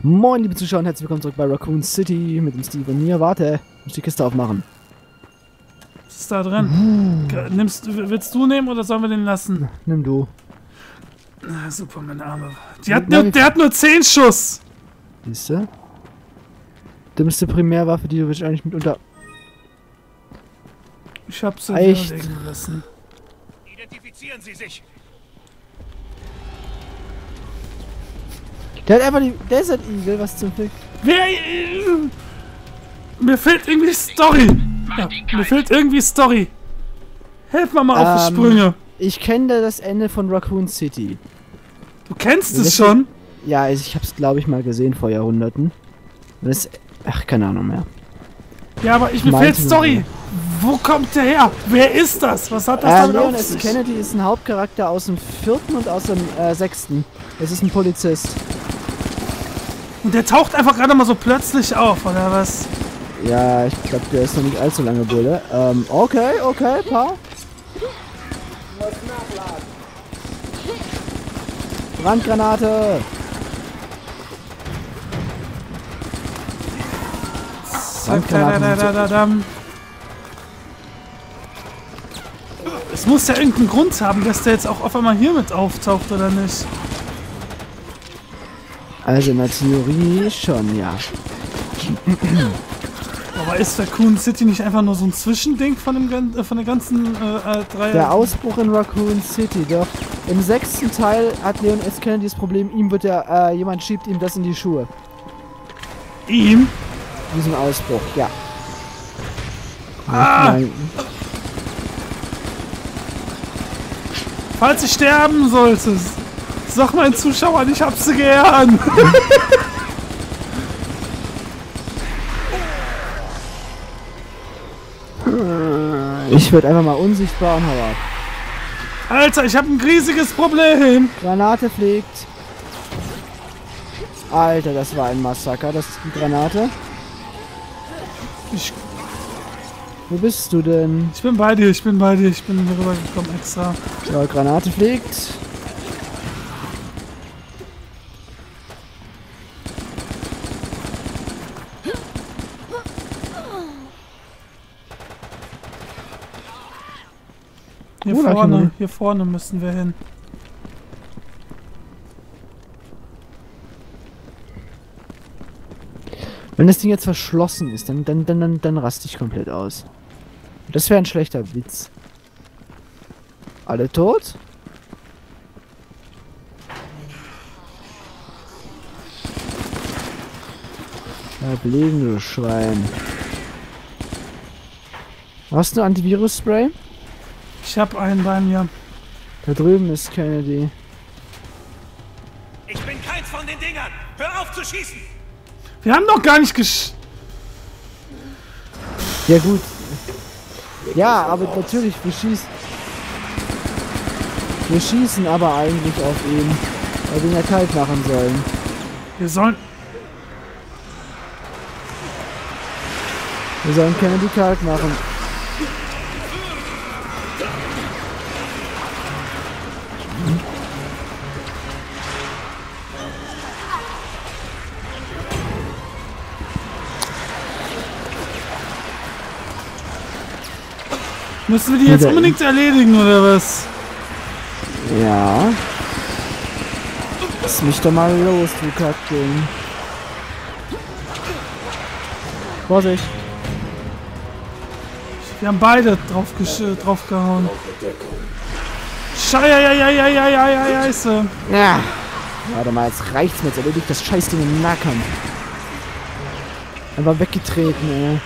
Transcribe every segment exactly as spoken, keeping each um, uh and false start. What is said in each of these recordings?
Moin liebe Zuschauer und herzlich willkommen zurück bei Raccoon City mit dem Steve und mir. Warte, ich muss die Kiste aufmachen. Was ist da drin? Uh. Nimmst, willst du nehmen oder sollen wir den lassen? Nimm du. Na, super, meine Arme. Die hat nur, der hat nur zehn Schuss. Siehst du? Dümmste Primärwaffe, die du wahrscheinlich mitunter... Ich hab sie Echt? legen lassen. Identifizieren Sie sich! Der hat einfach die Desert Eagle, was zum Fick. Wer... Äh, mir fehlt irgendwie Story. Ja, mir fehlt irgendwie Story. Helf mir mal auf die Ähm, Sprünge. Ich kenne das Ende von Raccoon City. Du kennst es Das- schon? Ja, ich hab's glaube ich mal gesehen vor Jahrhunderten. Und das... Ach, keine Ahnung mehr. Ja, aber ich, mir Meinte fehlt nur Story. Wo kommt der her? Wer ist das? Was hat das Äh, damit Leon auf S. sich? Kennedy ist ein Hauptcharakter aus dem vierten und aus dem äh, sechsten. Es ist ein Polizist. Und der taucht einfach gerade mal so plötzlich auf, oder was? Ja, ich glaube, der ist noch nicht allzu lange Bulle. Ähm, okay, okay, Pa. Brandgranate! Zadadadadadam. Es muss ja irgendeinen Grund haben, dass der jetzt auch auf einmal hier mit auftaucht, oder nicht? Also in der Theorie schon, ja. Aber ist Raccoon City nicht einfach nur so ein Zwischending von, dem, gan- äh, von der ganzen äh, äh, drei... Der Ausbruch in Raccoon City, doch. Im sechsten Teil hat Leon S. Kennedy das Problem, ihm wird der, äh, jemand schiebt ihm das in die Schuhe. Ihm? Diesen Ausbruch, ja. Ah! Nein. Falls ich sterben sollte, sag meinen Zuschauern, ich hab sie gern. Ich würde einfach mal unsichtbar und hau ab. Alter, ich hab ein riesiges Problem. Granate fliegt. Alter, das war ein Massaker, das ist die Granate. Ich, Wo bist du denn? ich bin bei dir, ich bin bei dir, ich bin hier rübergekommen extra. Ja, Granate fliegt. Hier Oh, da vorne, kann man- hier vorne müssen wir hin. Wenn das Ding jetzt verschlossen ist, dann, dann, dann, dann, dann raste ich komplett aus. Das wäre ein schlechter Witz. Alle tot? Bleib liegen, du Schwein. Hast du Antivirus-Spray? Ich hab einen bei mir. Da drüben ist Kennedy. Ich bin keins von den Dingern! Hör auf zu schießen! Wir haben doch gar nicht gesch... Ja gut. Ja, aber natürlich, wir schießen. Wir schießen aber eigentlich auf ihn. Weil wir ihn ja kalt machen sollen. Wir sollen... Wir sollen Kennedy kalt machen. Müssen wir die jetzt Wieder unbedingt erledigen, oder was? Ja. Lass mich doch mal los, du Kackding. Vorsicht. Wir haben beide drauf gesch- draufgehauen. Scheiße. Ja. Warte mal, jetzt reicht's mir. Jetzt erledigt das Scheißding im Nahkampf. Einfach weggetreten, ey.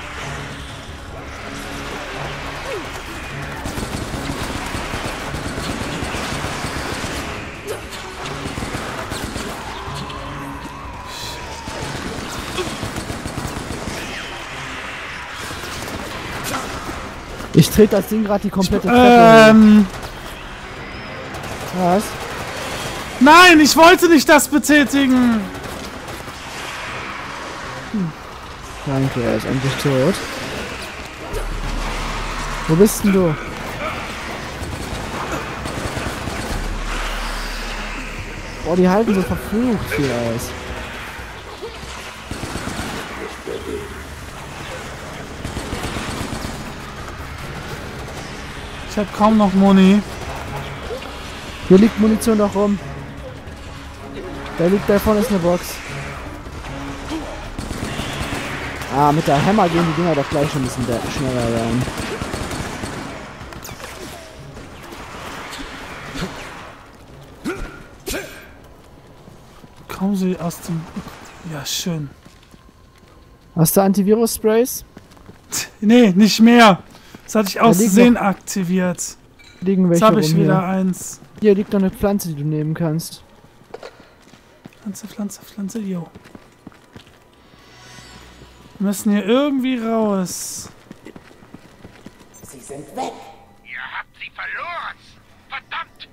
Ich trete das Ding gerade die komplette Treppe hoch. Ähm... Was? Nein, ich wollte nicht das betätigen. Danke, er ist endlich tot. Wo bist denn du? Boah, die halten so verflucht viel aus. Ich habe kaum noch Muni. Hier liegt Munition noch rum. Da liegt, da vorne ist eine Box. Ah, mit der Hammer gehen die Dinger doch gleich schon ein bisschen schneller rein. Kommen sie aus dem... Ja, schön. Hast du Antivirus-Sprays? Nee, nicht mehr. Das hatte ich aus liegen Versehen aktiviert. Liegen welche Jetzt habe ich rum wieder hier. eins. Hier liegt noch eine Pflanze, die du nehmen kannst. Pflanze, Pflanze, Pflanze, jo. Wir müssen hier irgendwie raus. Sie sind weg. Ihr habt sie verloren. Verdammt!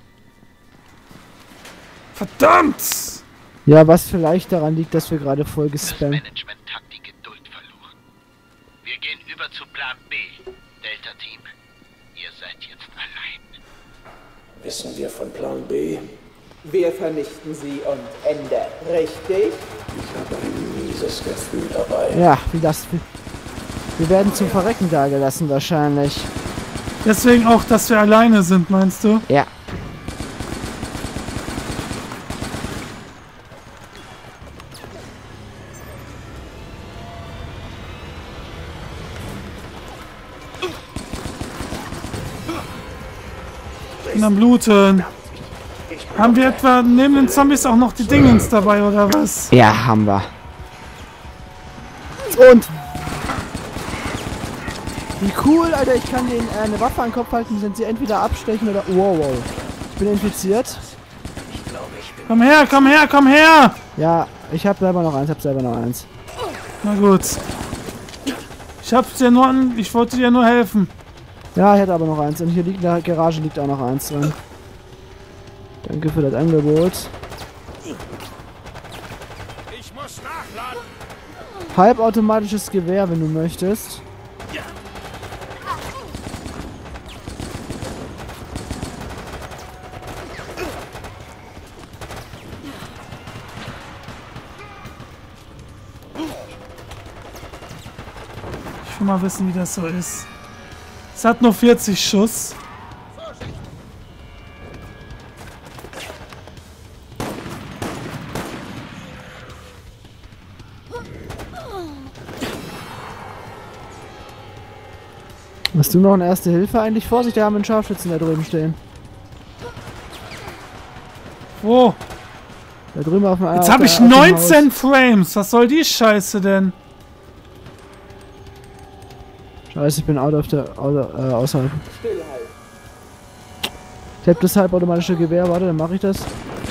Verdammt! Ja, was vielleicht daran liegt, dass wir gerade voll Das gespammt. Management hat die Geduld verloren. Wir gehen über zu Plan B. Delta-Team, ihr seid jetzt allein. Wissen wir von Plan B? Wir vernichten sie und Ende. Richtig? Ich habe ein mieses Gefühl dabei. Ja, wie das. Wir werden zum Verrecken dagelassen wahrscheinlich. Deswegen auch, dass wir alleine sind, meinst du? Ja. Ich bin am Bluten. Haben wir etwa neben den Zombies auch noch die Dingens dabei, oder was? Ja, haben wir. Und wie cool, Alter, ich kann denen äh, eine Waffe an den Kopf halten, sind sie entweder abstechen oder... Wow, wow. Ich bin infiziert. Komm her, komm her, komm her! Ja, ich hab selber noch eins, hab selber noch eins. Na gut. Ich hab's dir nur an... Ich wollte dir nur helfen. Ja, ich hatte aber noch eins. Und hier liegt in der Garage liegt auch noch eins drin. Danke für das Angebot. Ich muss nachladen. Halbautomatisches Gewehr, wenn du möchtest. Ich will mal wissen, wie das so ist. Es hat nur vierzig Schuss. Hast du noch eine erste Hilfe eigentlich? Vorsicht, da haben wir einen Scharfschützen da drüben stehen. Wo? Da drüben auf dem Jetzt auf habe der- ich auf dem neunzehn Haus. Frames. Was soll die Scheiße denn? Scheiße, ich bin out of der out, äh, außerhalb. Ich hab das halbautomatische Gewehr, warte, dann mache ich das.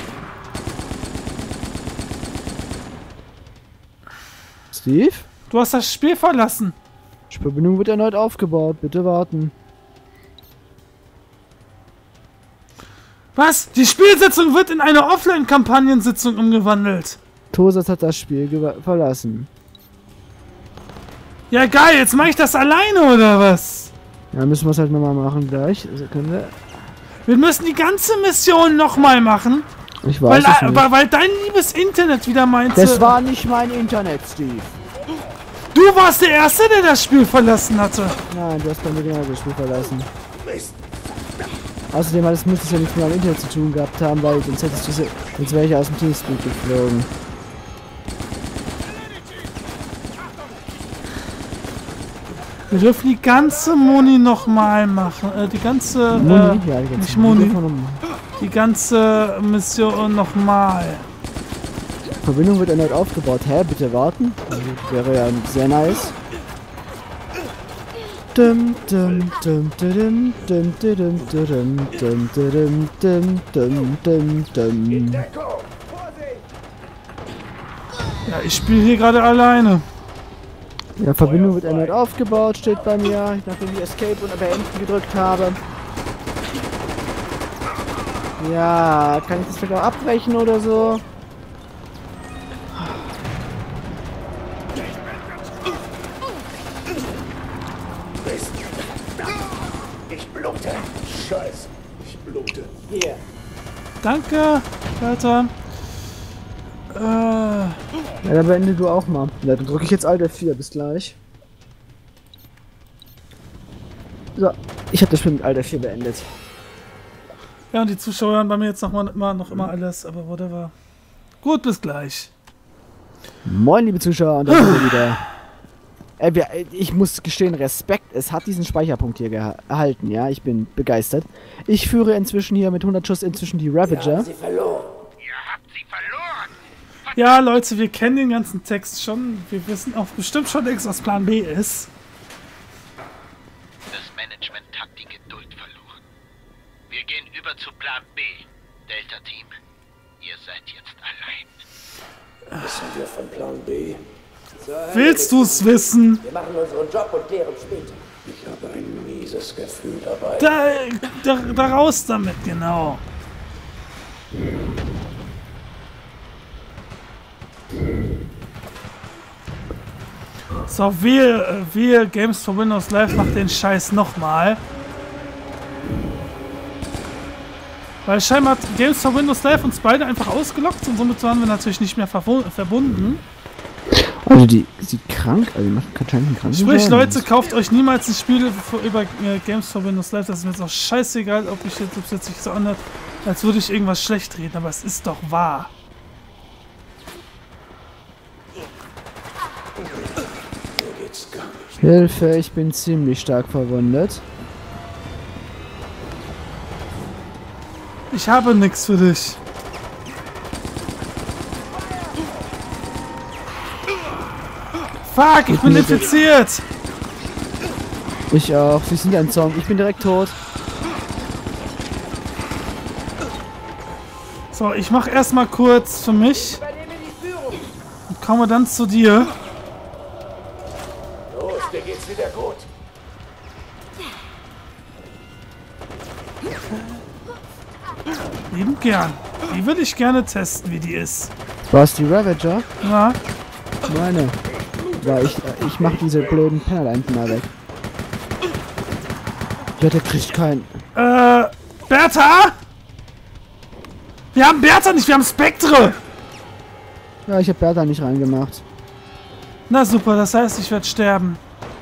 Steve? Du hast das Spiel verlassen. Die Verbindung wird erneut aufgebaut, bitte warten. Was? Die Spielsitzung wird in eine Offline-Kampagnensitzung umgewandelt. Tosatz hat das Spiel gewa- verlassen. Ja geil, jetzt mache ich das alleine oder was? Ja, müssen wir es halt nochmal machen gleich. Sekunde. Wir müssen die ganze Mission nochmal machen, Ich weil, weiß es nicht. weil, weil dein liebes Internet wieder meinte... Das war nicht mein Internet, Steve. Du warst der Erste, der das Spiel verlassen hatte. Nein, du hast bei mir genau das Spiel verlassen. Außerdem hat es müsste es ja nichts mehr am Internet zu tun gehabt haben, weil sonst hättest du sonst wäre ich aus dem Teamspeak geflogen. Wir dürfen die ganze Moni nochmal machen. Äh, die ganze... Muni? Äh, Ja, die ganze nicht Muni. Muni. Die ganze Mission nochmal. Verbindung wird erneut aufgebaut. Hä, bitte warten? Also, wäre ja sehr nice. Dum, dum, dum, dum, dum, dum, dum, dum, dum, dum, dum, dum, dum. Ja, ich spiele hier gerade alleine. Ja, Verbindung wird erneut aufgebaut, steht bei mir, nachdem ich Escape und Beenden gedrückt habe. Ja, kann ich das vielleicht auch abbrechen oder so? Ich blute. Scheiße. Ich blute. Hier. Danke, Alter. Äh, Ja, dann beende du auch mal. Ja, dann drücke ich jetzt Alt F vier, bis gleich. So, ich habe das Spiel mit Alter vier beendet. Ja, und die Zuschauer hören bei mir jetzt noch, mal, immer, noch immer alles, aber whatever. Gut, bis gleich. Moin, liebe Zuschauer, und da sind wir wieder. Äh, wir, ich muss gestehen, Respekt, es hat diesen Speicherpunkt hier erhalten, ja, ich bin begeistert. Ich führe inzwischen hier mit hundert Schuss inzwischen die Ravager. Ihr habt sie verloren. Ja, Leute, wir kennen den ganzen Text schon. Wir wissen auch bestimmt schon längst, was Plan B ist. Das Management hat die Geduld verloren. Wir gehen über zu Plan B. Delta-Team, ihr seid jetzt allein. Wissen wir von Plan B? Willst du's wissen? Wir machen unseren Job und klären später. Ich habe ein mieses Gefühl dabei. Da, da, da raus damit, genau. So, wir, wir Games for Windows Live macht den Scheiß nochmal. Weil scheinbar hat Games for Windows Live uns beide einfach ausgelockt und somit waren wir natürlich nicht mehr verbunden. Also die sieht krank, also die macht anscheinend krank. Sprich, Leute, kauft euch niemals ein Spiel über äh, Games for Windows Live. Das ist mir jetzt auch scheißegal, ob ich jetzt, ob es jetzt sich so anhört, als würde ich irgendwas schlecht reden, aber es ist doch wahr. Hilfe, ich bin ziemlich stark verwundet. Ich habe nichts für dich. Fuck, ich bin infiziert. Ich auch. Sie sind ein Song. Ich bin direkt tot. So, ich mache erstmal kurz für mich. Und komme dann zu dir. Los, dir geht's wieder gut. Lieben gern. Die würde ich gerne testen, wie die ist. Was, die Ravager? Ja. Meine. Ja, ich, ich mach diese blöden Pennerleinten mal weg. Ja, der kriegt keinen. Äh, Bertha? Wir haben Bertha nicht, wir haben Spektre. Ja, ich hab Bertha nicht reingemacht. Na super, das heißt, ich werde sterben.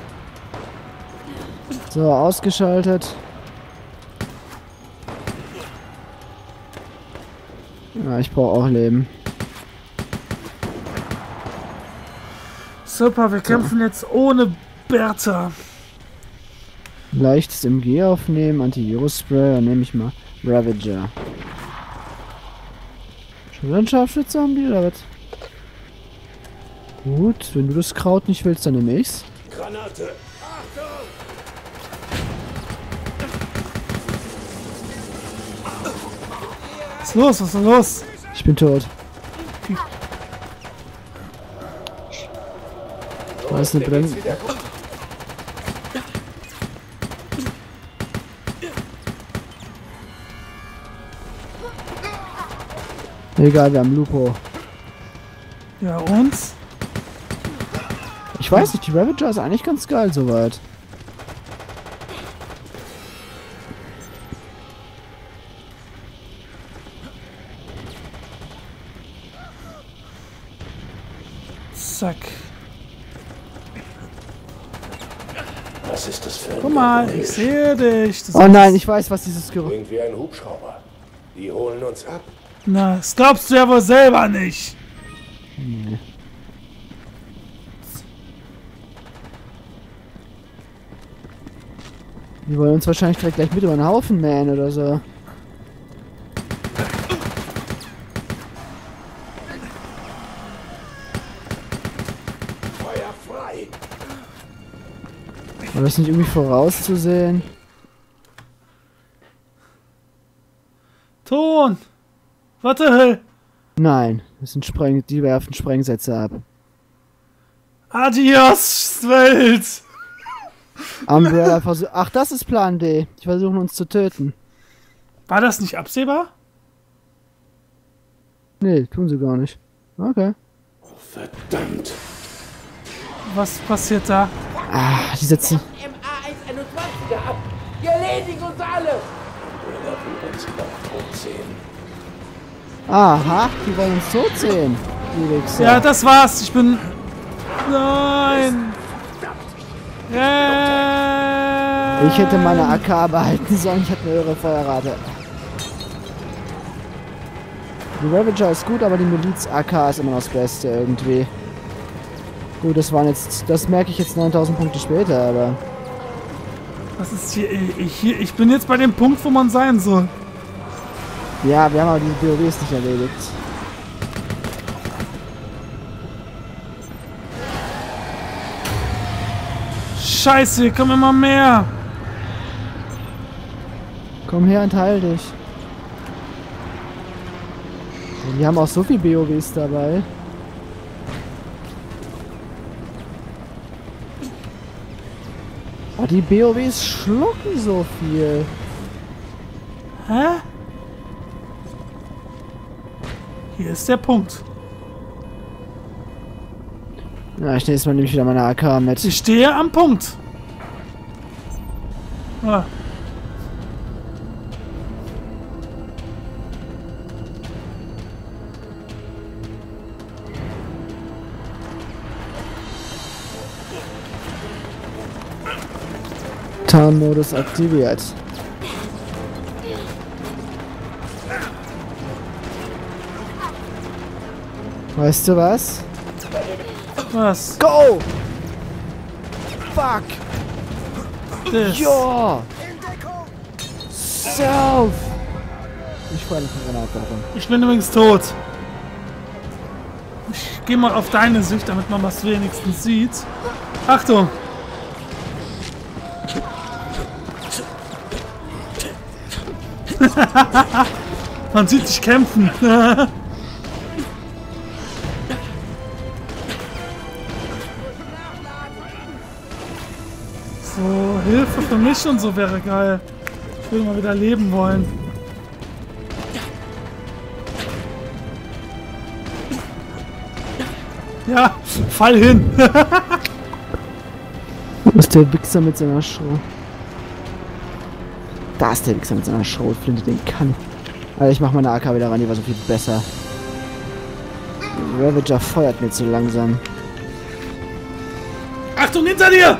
So, ausgeschaltet. Ja, ich brauche auch Leben. Super, wir kämpfen jetzt ohne Bertha. Leichtes M G aufnehmen, Antivirus-Spray, dann nehme ich mal Ravager. Schon wieder ein Scharfschütze haben die, oder was? Gut, wenn du das Kraut nicht willst, dann nehme ich's. Granate. Was ist los? Was ist denn los? Ich bin tot. Da ist eine Bremse. Egal, wir haben Lupo. Ja, und? Ich weiß nicht, die Ravager ist eigentlich ganz geil soweit. Zack. Was ist das für ein Guck mal, Geräusch? ich sehe dich. Das Oh nein, ich weiß, was dieses Geräusch... Irgendwie ein Hubschrauber. Die holen uns ab. Na, das glaubst du ja wohl selber nicht. Nee. Die wollen uns wahrscheinlich direkt gleich mit über den Haufen mähen oder so. Feuer frei. War das nicht irgendwie vorauszusehen? Ton. Warte. Nein, das sind Spreng... die werfen Sprengsätze ab. Adios, Welt. Umbrella versucht... Ach, das ist Plan D. Die versuchen uns zu töten. War das nicht absehbar? Nee, tun sie gar nicht. Okay. Oh, verdammt. Was passiert da? Ah, die sitzen... M A eins einundzwanziger ab. Die erledigen uns alle. Wir werden uns noch tot sehen. Aha, die wollen uns tot sehen. Die Wichser. Ja, das war's. Ich bin... Nein. Renn. Ich hätte meine A K behalten sollen, ich hatte eine höhere Feuerrate. Die Ravager ist gut, aber die Miliz-A K ist immer noch das Beste irgendwie. Gut, das waren jetzt, das merke ich jetzt neuntausend Punkte später, aber... Was ist hier? Ich, hier? ich bin jetzt bei dem Punkt, wo man sein soll. Ja, wir haben aber die B O Ws nicht erledigt. Scheiße, hier kommen immer mehr. Komm her und heil dich. Wir haben auch so viel B O Ws dabei. Oh, die B O Ws schlucken so viel. Hä? Hier ist der Punkt. Ja, ich nehme jetzt mal nämlich wieder meine A K mit. Ich stehe am Punkt. Ah. Tarnmodus aktiviert. Weißt du was? Was? Go! Fuck! Das. Ja! Self! Ich fahre nicht eine Granate davon. Ich bin übrigens tot. Ich gehe mal auf deine Sicht, damit man was wenigstens sieht. Achtung! Man sieht dich kämpfen. So, Hilfe für mich und so wäre geil. Ich will mal wieder leben wollen. Ja, fall hin. Wo ist der Wichser mit seiner Schrot? Da ist der Wichser mit seiner Schrotflinte, den kann ich. Alter, ich mach meine A K wieder ran, die war so viel besser. Ravager feuert mir zu langsam. Achtung, hinter dir!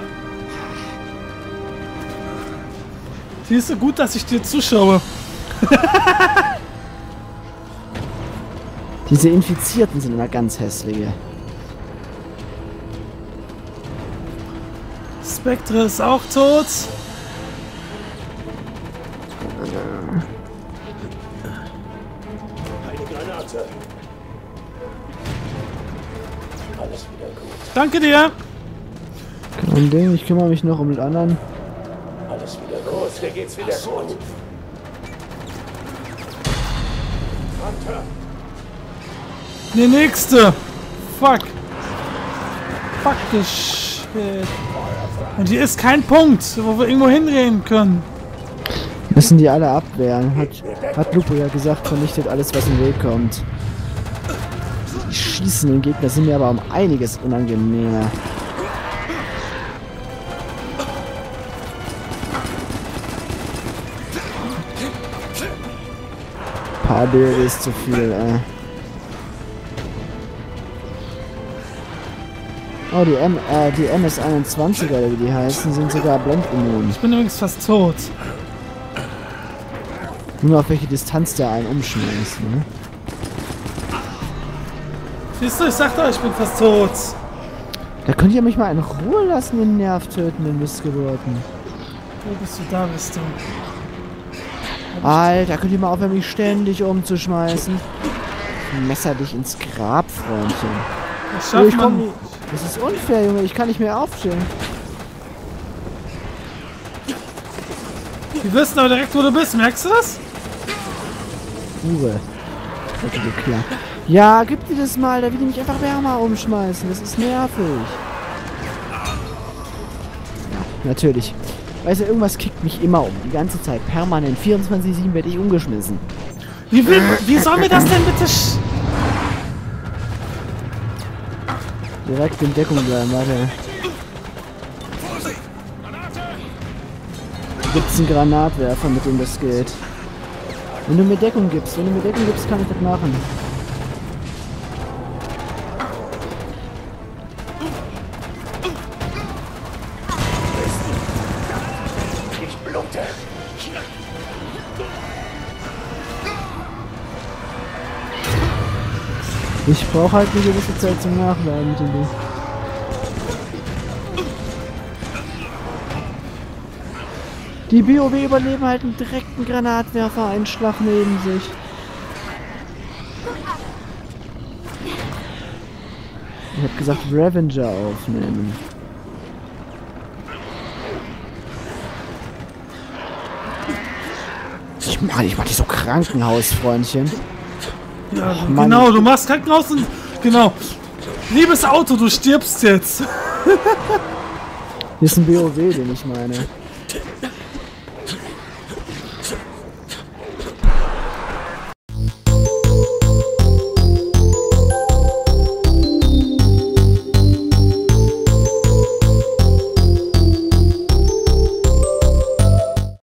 Siehst du, gut, dass ich dir zuschaue. Diese Infizierten sind immer ganz hässliche. Spectre ist auch tot. Eine Granate. Alles wieder gut. Danke dir. Kein Ding, ich kümmere mich noch um den anderen. Alles wieder gut. Dir geht's wieder gut. Hunter. Der nächste. Fuck. Fuck the shit. Und hier ist kein Punkt, wo wir irgendwo hindrehen können. Müssen die alle abwehren. Hat, hat Lupo ja gesagt, vernichtet alles, was im Weg kommt. Die schießenden Gegner sind mir aber um einiges unangenehmer. Paar B O W ist zu viel, ey. Oh, die, M äh, die M S einundzwanziger, oder wie die heißen, sind sogar blendimmun. Ich bin übrigens fast tot. Nur auf welche Distanz der einen umschmeißt, ne? Siehst du, ich sagte euch, ich bin fast tot. Da könnt ihr mich mal in Ruhe lassen, den nervtötenden Missgeburten. Wo bist du? Da bist du. Alter, könnt ihr mal aufhören, mich ständig umzuschmeißen? Ich messer dich ins Grab, Freundchen. Das Oh, schafft ich komm man. nicht. Das ist unfair, Junge. Ich kann nicht mehr aufstehen. Die wissen aber direkt, wo du bist. Merkst du das? Ruhe. Okay, klar. Ja, gib dir das mal. Da will die mich einfach wärmer umschmeißen. Das ist nervig. Ja, natürlich. Weißt du, irgendwas kickt mich immer um. Die ganze Zeit. Permanent. vierundzwanzig sieben werde ich umgeschmissen. Wie, will, wie sollen wir das denn bitte... Sch Direkt in Deckung bleiben, warte. Gibt's einen Granatwerfer, mit dem das geht? Wenn du mir Deckung gibst, wenn du mir Deckung gibst, kann ich das machen. Ich brauche halt eine gewisse Zeit zum Nachladen mit dem Ding. Die B O W überleben halt einen direkten Granatwerfer-Einschlag neben sich. Ich hab gesagt, Revenger aufnehmen. Ich mach, ich mach die so Krankenhausfreundchen. Ja, Ach, Mann. genau, du machst Krankenhaus und... Genau. Liebes Auto, du stirbst jetzt. Hier ist ein B O W, den ich meine.